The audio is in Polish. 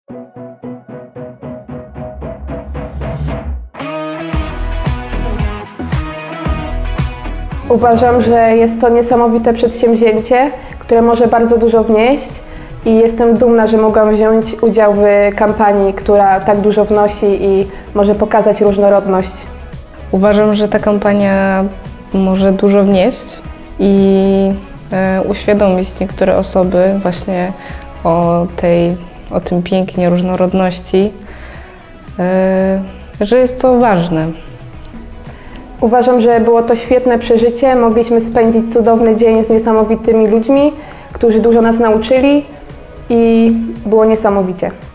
Uważam, że jest to niesamowite przedsięwzięcie, które może bardzo dużo wnieść i jestem dumna, że mogłam wziąć udział w kampanii, która tak dużo wnosi i może pokazać różnorodność. Uważam, że ta kampania może dużo wnieść i uświadomić niektóre osoby właśnie o tym pięknie różnorodności, że jest to ważne. Uważam, że było to świetne przeżycie. Mogliśmy spędzić cudowny dzień z niesamowitymi ludźmi, którzy dużo nas nauczyli i było niesamowicie.